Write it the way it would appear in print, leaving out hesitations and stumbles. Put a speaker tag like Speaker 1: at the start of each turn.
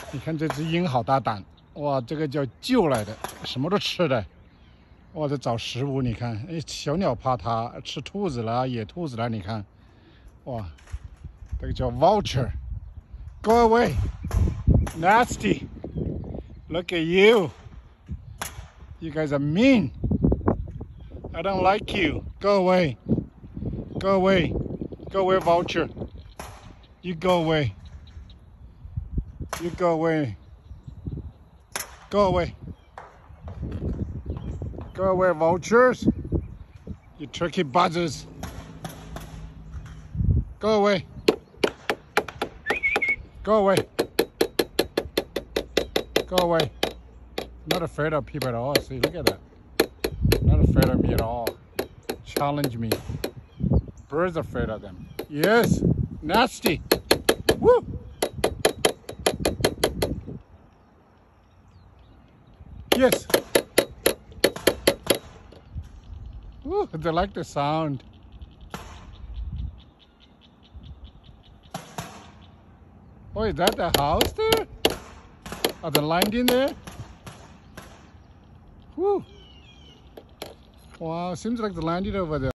Speaker 1: 你看这只鹰好大胆，哇，这个叫救来的，什么都吃的。哇，在找食物，你看，哎，小鸟怕它，吃兔子了，野兔子了，你看，哇，这个叫 Vulture。Go away, nasty. Look at you. You guys are mean. I don't like you. Go away. Go away. Go away, Vulture. You go away. You go away. Go away. Go away, vultures. You turkey buzzers. Go away. Go away. Go away. Not afraid of people at all. See, look at that. Not afraid of me at all. Challenge me. Birds are afraid of them. Yes. Nasty. Woo. Yes. Ooh, they like the sound. Oh, is that the house there? Are the lions in there? Woo. Wow, seems like the lion over there.